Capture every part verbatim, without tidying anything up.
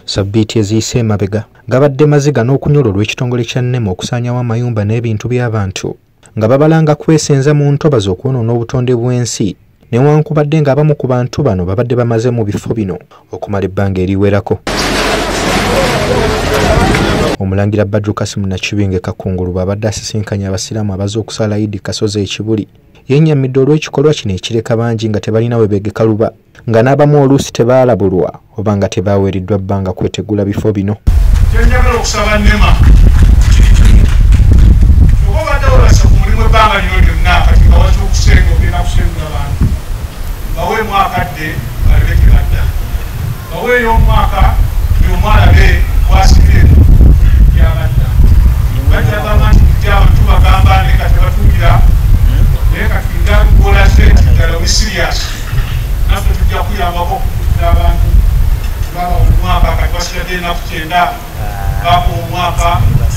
Sabbiiti eziyise emabega gabadde maziga n'okunyolwa olw'ekitongole kya NEMA okusaanyawo amayumba n'ebintu by'abantu nga babalanga kwesenza mu ntobazi okwonoona obutonde bw'ensi newankubadde ng'abamu ku bantu bano babadde bamaze mu bifo bino okumala ebbanga eriwerako. Omulangira Badru Kasimu Nakibinge Kakungulu bw'abadde asisinkanya abasiraamu abaze okusala Eid Kasozi ekibuli yennyamidde olw'ekikolwa kino ekireka bangi nga tebalina we beegeka luba nga n'abamu oluusi tebaalabulwa oba nga tebaaweereddwa bbanga kwetegula bifo bino. Kyenjagala okusaba NEMA kiri kimu. Oba obadde olasa ku mulimu ebbanga lino lyonna kati nga waki okusenga ogenda kusengula bantu. Bawe mwaka dde balebe gye badda. Baweeyo omwaka buli omu alabe kwasibiremu gy'abadda. Bajja bagamba nti kujja abantu bagamba naye kati batuwulira naye kati nga golaze nti ddala we serious. Naffe tujja kuyambako okukuutira abantu baba omwaka kati basigadde ennaku kyenda baba omwaka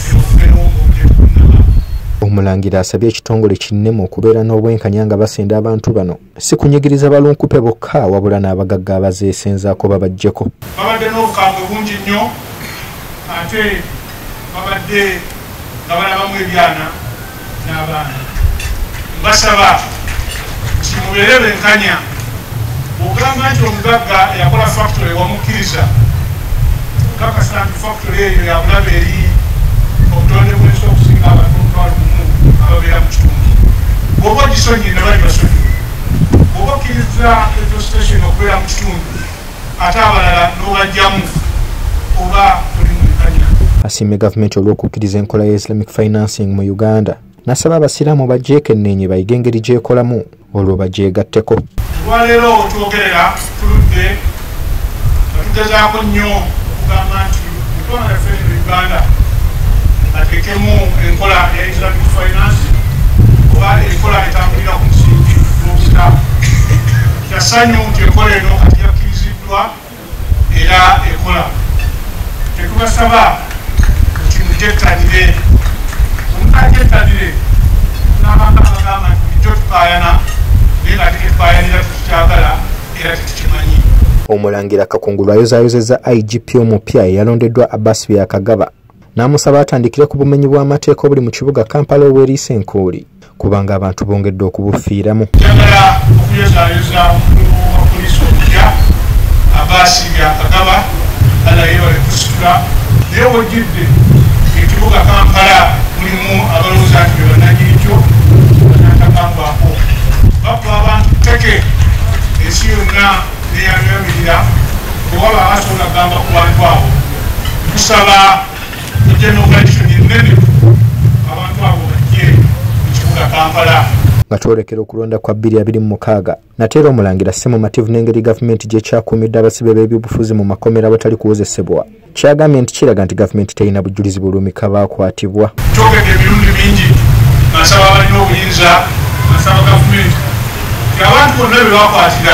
Omulangira asabye ekitongole ki NEMA okubeera n'obwenkanya nga basenda abantu bano si kunyigiriza balunkupe bokka wabula n'abagagga abazeesenzaako babaggyeko. Babadde n'obukambwe bungi nnyo ate babadde nga balabamu ebyana n'abaana. Mbasaba nti mubeere benkanya. Ogamba nti omugagga yakola factory wamukkiriza kakasa nti factory eyo yabulabe eri obutonde bw'ensi okusinga abantu omutwalo gumu ababeera mu kitundu. Bw'oba ogisonyiire bali basonyiire. Bw'oba okkiriza petrol station okubeera mu kitundu ate abalala n'obajjamu oba tuli mu nkanya. Asiimye gavumenti olw'okukkiriza enkola ya Islamic financing mu Uganda n'asaba abasiraamu bagyeko enneenye bayige engeri gy'ekolamu olwo bagyegatteko. Olwaleero twogerera tuludde nga tugezaako nnyo okugamba nti eggwanga lyaffe lino Uganda ateekemu enkola ya Islamic finance oba enkola etambulira ku musingi gw'obusiraamu. Kyasanyu nti enkola eno kati yakkiriziddwa era ekola. Tetubasaba nti mugyettanire. Omunagyettanire n'abantu abagamba nti bulijjo tukaayana naye nga tetukayanira tetukyagala era tetukimanyi. Omulangira Kakungulu ayozaayozezza I G P omupya eyalondeddwa Abbas Byakagaba n'amusaba atandikire ku bumenyi bw'amateeka obuli mu kibuga Kampala obweriisa enkuuli kubanga abantu bongedde okubufiiramu. Njagala okuyozaayoza omukulu wa poliisi omupya Abbas Byakagaba ala yeebale kusitula naye wojjidde ekibuga Kampala mulimu abalowooza nti be bannanyirikyo banatakangwako. Bakuba abantu tteke ensi yonna neyamirira owaba abasobola kugamba ku bantu abo. Tusaba tujje n'operation ennene abantu abo bajje mu kibuga Kampala. Nga twolekera okulonda kwa bbiri abiri mu mukaaga nateera Omulangira Ssemumativu n'engeri gavumenti gye kyakuumidde abasibe b'ebyobufuzi mu makomera awatali kuwozesebwa kyagambye nti kiraga nti gavumenti terina bujulizi bulumika baakwatibwa. Twogedde emirundi mingi nasaba abalina obuyinza nasaba gavumenti nti abantu bonna be bakwatira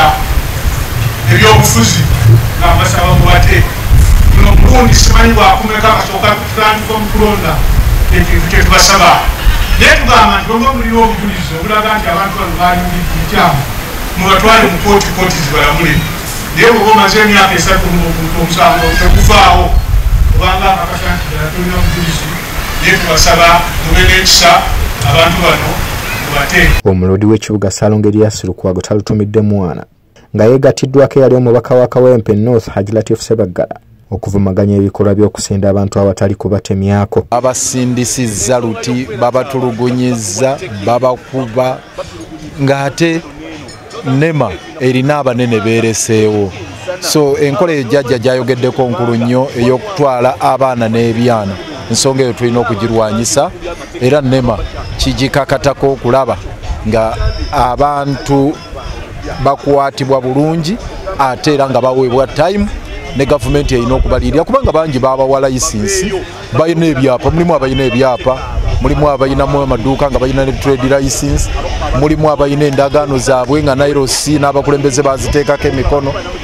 ebyobufuzi nga mbasaba mubate buno omulundi simanyi bwakumeka kasooka tutandika mu kulonda ekintu kye tubasaba naye tugamba nti bwemba mulina obujulizi obulaga nti abantu bano baalimbidde ekyamu mubatwale mu kooti kooti zibalamule naye bw'oba omaze emyaka esatu omusango tekuvaawo obanga akakasa nti ddala tolina bujulizi naye tubasaba mube n'ekisa abantu bano mubate. Omulodi w'ekibuga Ssaalongo Erias Lukwago talutumidde mwana nga yeegatiddwako eyali omubaka wa Kawempe North Haji Latif Ssebaggala okuvumaganya ebikolwa by'okusenda abantu abatali kubatemyako. Abasindisizza luti babatulugunyizza babakuba ng'ate NEMA erina abanene beereseewo. So enkola ejjajja gyayogeddeko nkulu nnyo ey'okutwala abaana n'ebyana. Ensonga eyo tulina okugirwanyisa era NEMA kigikakatako okulaba nga abantu bakwatibwa bulungi ate era nga baweebwa time ne gavumenti erina okubalirira kubanga bangi babawa layisinsi balina ebyapa. Mulimu abalina ebyapa, mulimu abalinamu amaduuka nga balina ne trade license, mulimu abalina endagaano zaabwe nga Nairobi n'abakulembeze baziteekako emikono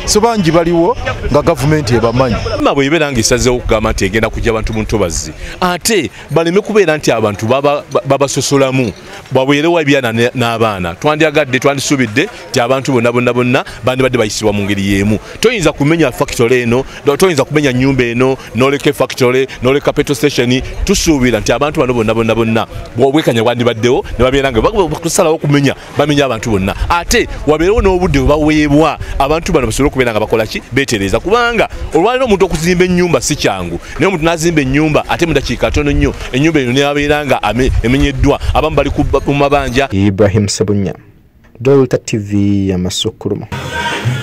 so bangi baliwo nga gavumenti ebamanyi bwe ibeera ng'esazeewo okugamba nti egenda kujja abantu mu ntobazi ate baleme kubeera nti abantu babasosolamu bwabeerewo ebyana n'abaana twandyagadde twandisuubidde nti abantu bonna bonna bonna bandibadde bayisibwa mu ngeri y'emu toyinza kumenya factory eno toyinza kumenya nnyumba eno n'oleka factory n'oleka petrol station tusuubira nti abantu bano bonna bonna bonna bwekanya bwandibaddewo ne babeera nga bakusalawo okumenya bamenya abantu bonna ate wabeerewo n'obudde bwe baweebwa abantu bano basobole okubeera nga bakola ki beetereeza kubanga olwaliro omuntu okuzimba ennyumba si kyangu naye omuntu n'azimba ennyumba ate mu dakiika tono nnyo ennyumba eno neyabeera nga emenyeddwa abamu bali ku mabanja. Ibrahim Sebunya, Delta T V ya Masukulumo.